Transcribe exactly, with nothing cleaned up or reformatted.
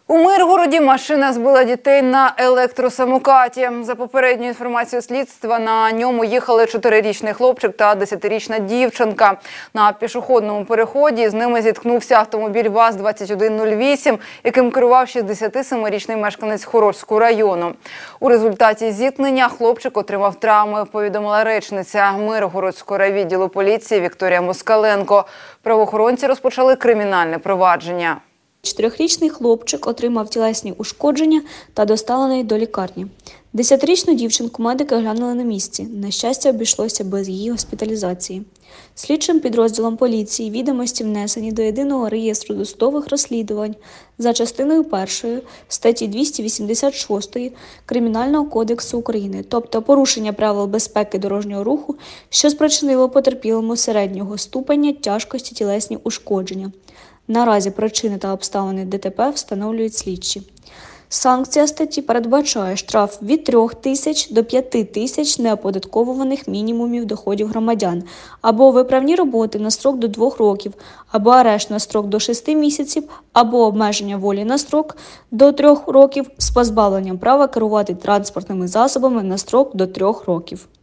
У Миргороді машина збила дітей на електросамокаті. За попередньою інформацією слідства, на ньому їхали чотирирічний хлопчик та десятирічна дівчинка. На пішохідному переході з ними зіткнувся автомобіль ВАЗ двадцять один нуль вісім, яким керував шістдесятисемирічний мешканець Хорольського району. У результаті зіткнення хлопчик отримав травми, повідомила речниця Миргородського райвідділу поліції Вікторія Москаленко. Правоохоронці розпочали кримінальне провадження. Чотирьохрічний хлопчик отримав тілесні ушкодження та доставлений до лікарні. Десятирічну дівчинку медики оглянули на місці. На щастя, обійшлося без її госпіталізації. Слідчим підрозділом поліції відомості внесені до Єдиного реєстру досудових розслідувань за частиною першої статті двісті вісімдесят шість Кримінального кодексу України, тобто порушення правил безпеки дорожнього руху, що спричинило потерпілому середнього ступеня тяжкості тілесні ушкодження. Наразі причини та обставини ДТП встановлюють слідчі. Санкція статті передбачає штраф від трьох тисяч до п'яти тисяч неоподатковуваних мінімумів доходів громадян, або виправні роботи на строк до двох років, або арешт на строк до шести місяців, або обмеження волі на строк до трьох років з позбавленням права керувати транспортними засобами на строк до трьох років.